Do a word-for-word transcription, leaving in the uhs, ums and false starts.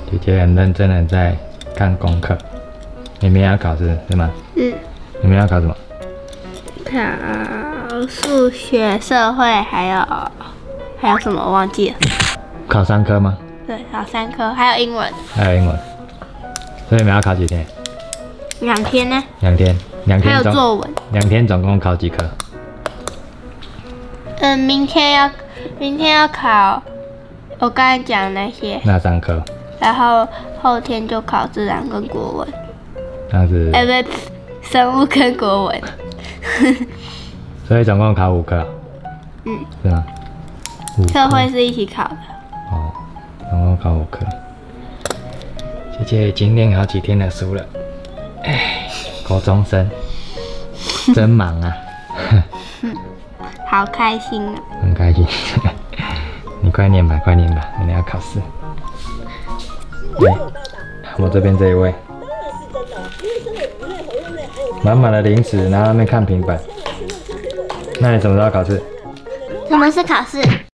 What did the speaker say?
姐姐很认真的在看功课。明天要考试是吗？嗯。明天要考什么？ 考数学、社会，还有还有什么我忘记了。 考三科吗？ 对，考三科，还有英文。 还有英文。所以你们要考几天？ 两天呢？ 两天，两天。 还有作文。 两天总共考几科？ 嗯，明天要明天要考我刚才讲的那些。 那三科。 然后后天就考自然跟国文。 那是。 哎，不对，生物跟国文。 所以总共考五科。嗯。是吗？ 社会是一起考的。 哦，总共考五科。姐姐已经念好几天的书了。哎，高中生真忙啊。 好开心啊！ 很开心。你快念吧，快念吧，明天要考试。对，我这边这一位，满满的零食，然后那边看平板。那你什么时候考试？ 什么是考试？